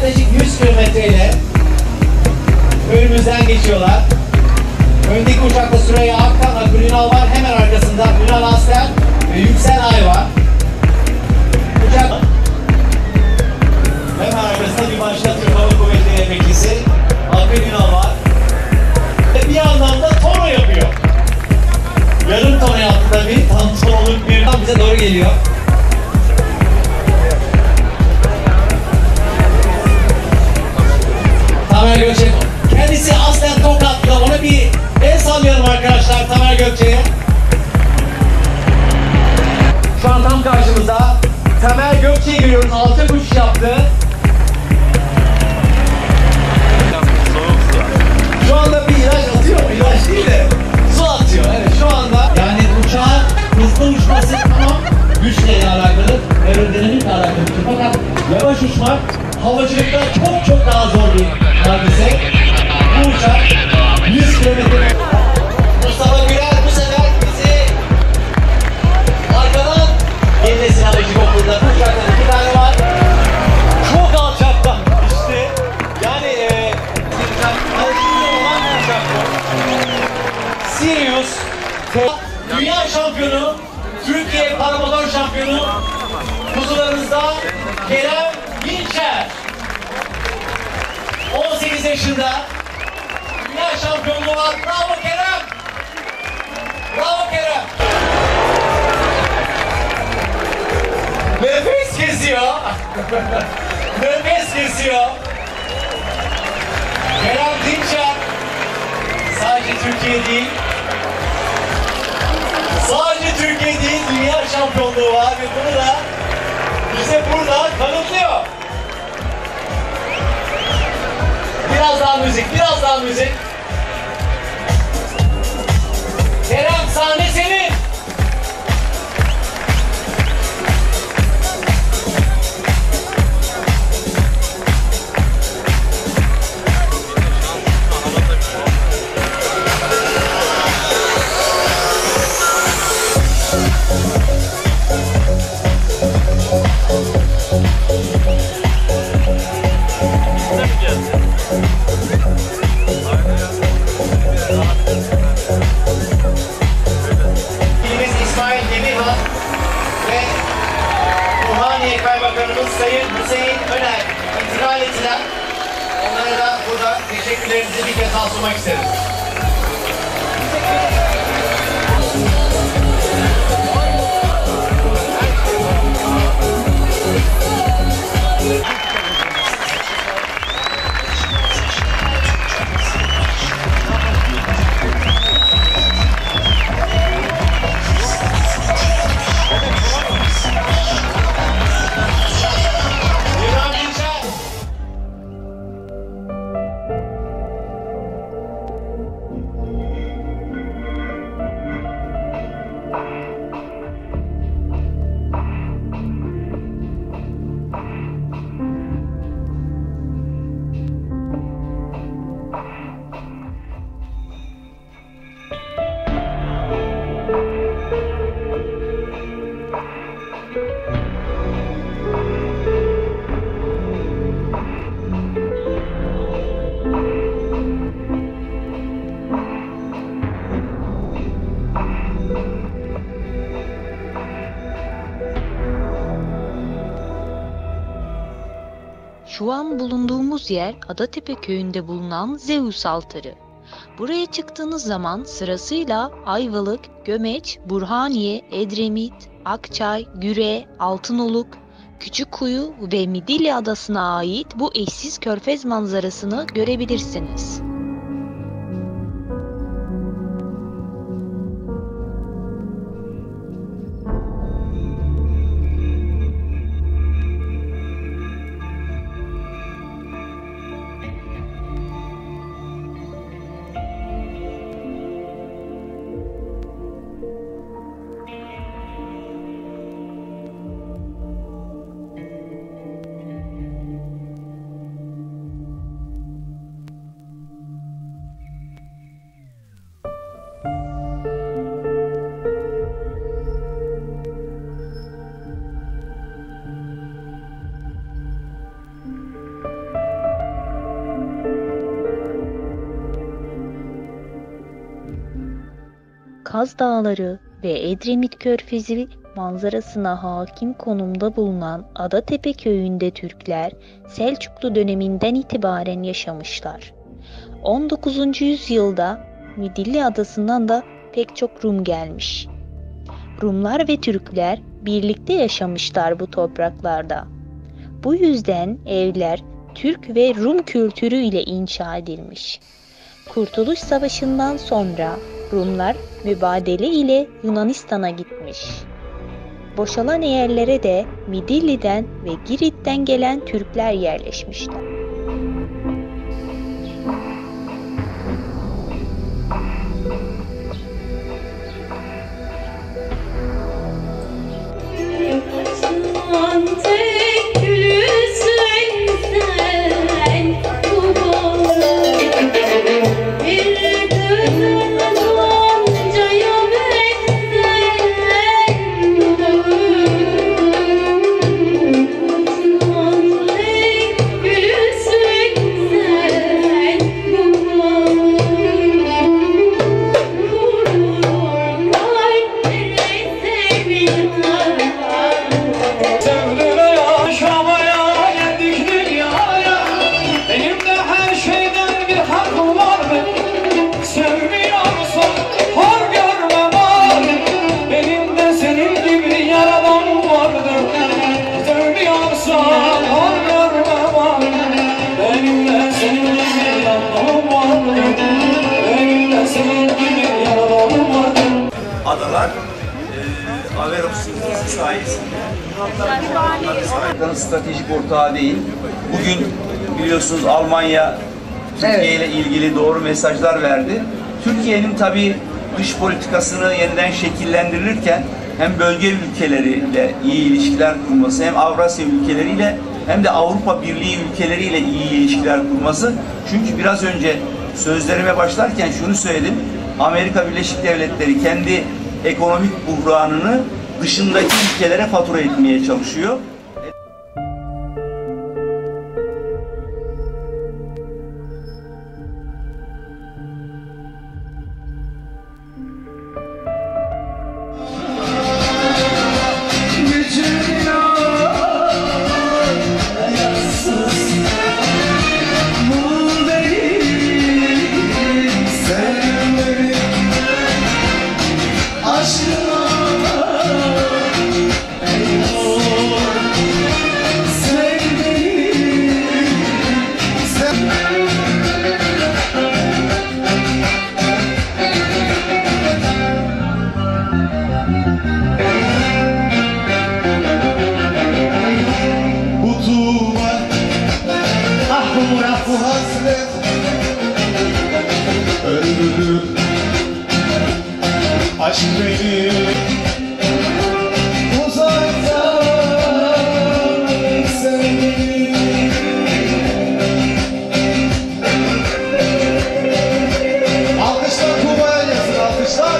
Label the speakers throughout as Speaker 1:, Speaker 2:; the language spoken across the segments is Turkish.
Speaker 1: yaklaşık 100 kilometreyle önümüzden geçiyorlar. Öndeki uçakta Süreyya Akkan'la Ünal var. Hemen arkasında Ünal Aslan ve Yüksel Ay var. Uçak hemen arkasında bir başka Türk Hava Kuvvetleri emeklisi Akın Ünal var. Ve bir yandan da tono yapıyor. Yarım tono yaptı tabii. Tam tonoluk bir tam bize doğru geliyor. Tamer Gökçe. Kendisi aslen Tokatlı. Ona bir el sallayalım arkadaşlar Tamer Gökçe'ye. Şu an tam karşımızda Tamer Gökçe'yi görüyoruz. Alçak uçuş yaptı. Şu anda bir ilaç atıyor mu? İlaç değil de su atıyor. Evet şu anda yani uçağın hızlı uçması tamam güçle alakalı, aerodinamikle alakalı. Fakat yavaş uçmak havacılıkta çok daha zor bir hadise. Bu uçak 100 kilometre. Mustafa Gürel bu sefer bizi arkadan Yenilesin Havacılık Okulu'nda bu uçaktan 2 tane var. Çok alçakta işte. Yani Sirius Dünya Şampiyonu, Türkiye Paramotor Şampiyonu kuzularımızda Kerem Bilçer. 18 yaşında Dünya Şampiyonluğu var. Bravo Kerem! Bravo Kerem! Nefes kesiyor. Nefes kesiyor. Kerem Bilçer sadece Türkiye değil, dünya şampiyonluğu var ve bunu da bize burada kanıtlıyor. Biraz daha müzik. Kerem sahne senin. Kaymakamımız Sayın Hüseyin Öner intikal ettiler. Onlara da burada teşekkürlerimizi bir kez daha sunmak isteriz.
Speaker 2: Şu an bulunduğumuz yer Adatepe köyünde bulunan Zeus altarı. Buraya çıktığınız zaman sırasıyla Ayvalık, Gömeç, Burhaniye, Edremit, Akçay, Güre, Altınoluk, Küçükkuyu ve Midilli Adası'na ait bu eşsiz körfez manzarasını görebilirsiniz. Kaz Dağları ve Edremit Körfezi manzarasına hakim konumda bulunan Adatepe köyünde Türkler Selçuklu döneminden itibaren yaşamışlar. 19. yüzyılda Midilli Adası'ndan da pek çok Rum gelmiş. Rumlar ve Türkler birlikte yaşamışlar bu topraklarda. Bu yüzden evler Türk ve Rum kültürü ile inşa edilmiş. Kurtuluş Savaşı'ndan sonra Rumlar mübadele ile Yunanistan'a gitmiş. Boşalan yerlere de Midilli'den ve Girit'ten gelen Türkler yerleşmişler.
Speaker 3: Adalar Averos Sözleşmesi sayesinde Amerika'nın stratejik ortağı değil. Bugün biliyorsunuz Almanya Türkiye ile ilgili doğru mesajlar verdi. Türkiye'nin tabii dış politikasını yeniden şekillendirilirken hem bölge ülkeleriyle iyi ilişkiler kurması, hem Avrasya ülkeleriyle hem de Avrupa Birliği ülkeleriyle iyi ilişkiler kurması. Çünkü biraz önce sözlerime başlarken şunu söyledim. Amerika Birleşik Devletleri kendi ekonomik buhranını dışındaki ülkelere fatura etmeye çalışıyor.
Speaker 4: Aşk beni uzaktan sevdi. Alkışlar Kuba'ya gelsin, alkışlar.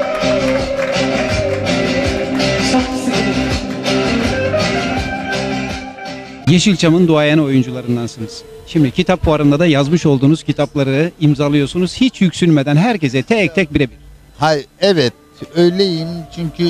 Speaker 5: Yeşilçam'ın duayen oyuncularındansınız. Şimdi kitap fuarında da yazmış olduğunuz kitapları imzalıyorsunuz. Hiç yüksünmeden herkese tek tek birebir.
Speaker 6: Hayır, evet öyleyim çünkü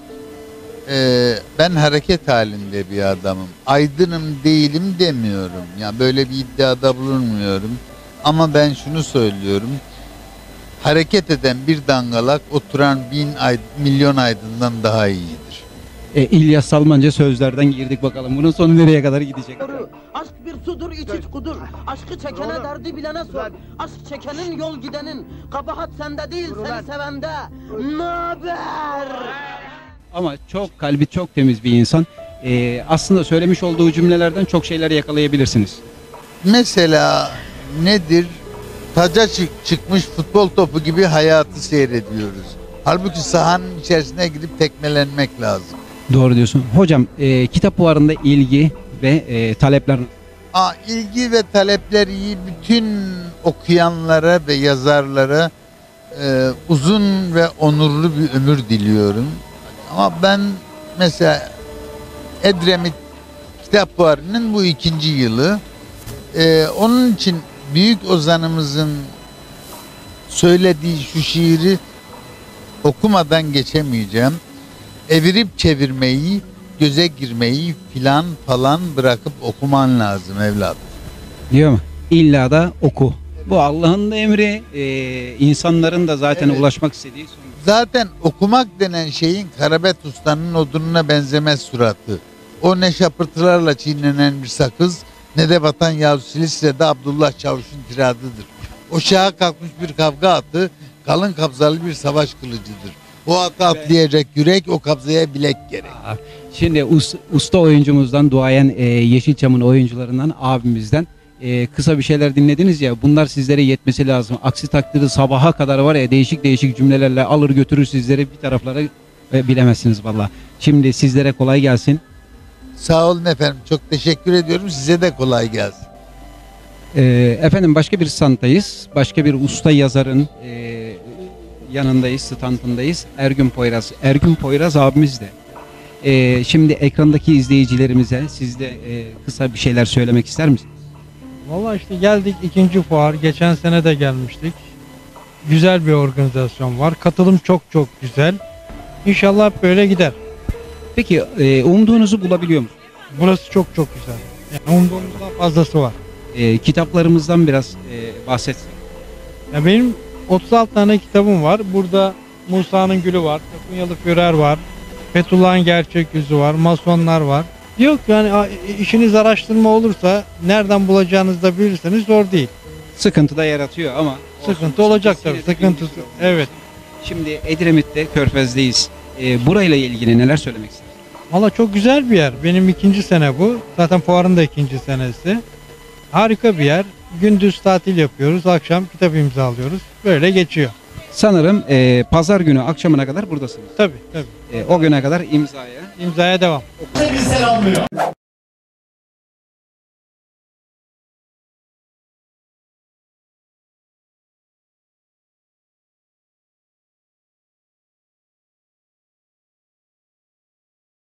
Speaker 6: ben hareket halinde bir adamım. Aydınım değilim demiyorum. Ya böyle bir iddiada bulunmuyorum. Ama ben şunu söylüyorum. Hareket eden bir dangalak oturan milyon aydından daha iyidir.
Speaker 5: İlyas Salmanca sözlerden girdik bakalım. Bunun sonu nereye kadar gidecek?
Speaker 7: Aşk bir sudur, iç iç kudur. Aşkı çekene derdi bilene sor. Aşk çekenin yol gidenin. Kabahat sende değil, seni sevende. Naber?
Speaker 5: Ama çok kalbi çok temiz bir insan. Aslında söylemiş olduğu cümlelerden çok şeyler yakalayabilirsiniz.
Speaker 6: Mesela nedir? Taca çıkmış futbol topu gibi hayatı seyrediyoruz. Halbuki sahanın içerisine girip tekmelenmek lazım.
Speaker 5: Doğru diyorsun. Hocam kitap fuarında ilgi ve talepler...
Speaker 6: İlgi ve talepler iyi. Bütün okuyanlara ve yazarlara uzun ve onurlu bir ömür diliyorum. Ama ben mesela Edremit Kitap Fuarı'nın bu 2. yılı. Onun için büyük ozanımızın söylediği şu şiiri okumadan geçemeyeceğim. Evirip çevirmeyi, göze girmeyi filan falan bırakıp okuman lazım evladım.
Speaker 5: Diyor mu? İlla da oku. Bu Allah'ın da emri, insanların da zaten
Speaker 6: Evet.
Speaker 5: ulaşmak istediği sonuç.
Speaker 6: Zaten okumak denen şeyin Karabet Usta'nın odununa benzemez suratı. O ne şapırtılarla çiğnenen bir sakız, ne de Vatan Yavrusu Silistre'de Abdullah Çavuş'un tiradıdır. O şaha kalkmış bir kavga atı, kalın kabzalı bir savaş kılıcıdır. O atı atlayacak yürek, o kabzaya bilek gerek.
Speaker 5: Şimdi usta oyuncumuzdan, duayen Yeşilçam'ın oyuncularından, abimizden kısa bir şeyler dinlediniz ya, bunlar sizlere yetmesi lazım. Aksi takdirde sabaha kadar var ya, değişik değişik cümlelerle alır götürür sizleri bir taraflara, bilemezsiniz valla. Şimdi sizlere kolay gelsin.
Speaker 6: Sağ olun efendim, çok teşekkür ediyorum. Size de kolay gelsin.
Speaker 5: Efendim başka bir standdayız. Başka bir usta yazarın yanındayız, standındayız. Ergün Poyraz. Ergün Poyraz abimiz de. Şimdi ekrandaki izleyicilerimize siz de kısa bir şeyler söylemek ister misiniz?
Speaker 8: Valla işte geldik, ikinci fuar. Geçen sene de gelmiştik. Güzel bir organizasyon var. Katılım çok güzel. İnşallah böyle gider.
Speaker 5: Peki umduğunuzu bulabiliyor musunuz?
Speaker 8: Burası çok güzel. Yani umduğumuzdan fazlası var.
Speaker 5: Kitaplarımızdan biraz bahsetsek.
Speaker 8: Ya benim 36 tane kitabım var. Burada Musa'nın Gülü var. Takunyalı Führer var. Fethullah'ın Gerçek Yüzü var. Masonlar var. Yok yani işiniz araştırma olursa nereden bulacağınızı da bilirseniz zor değil.
Speaker 5: Sıkıntı da yaratıyor ama
Speaker 8: Sıkıntı olacak tabii. Sıkıntısı. Evet.
Speaker 5: Şimdi Edremit'te, Körfez'deyiz. Burayla ilgili neler söylemek istersiniz?
Speaker 8: Valla çok güzel bir yer. Benim ikinci sene bu. Zaten fuarın da ikinci senesi. Harika bir yer. Gündüz tatil yapıyoruz. Akşam kitap imzalıyoruz. Böyle geçiyor.
Speaker 5: Sanırım pazar günü akşamına kadar buradasınız.
Speaker 8: Tabii.
Speaker 5: O güne kadar imzaya
Speaker 8: İmzaya devam.
Speaker 1: Bizi selamlıyor.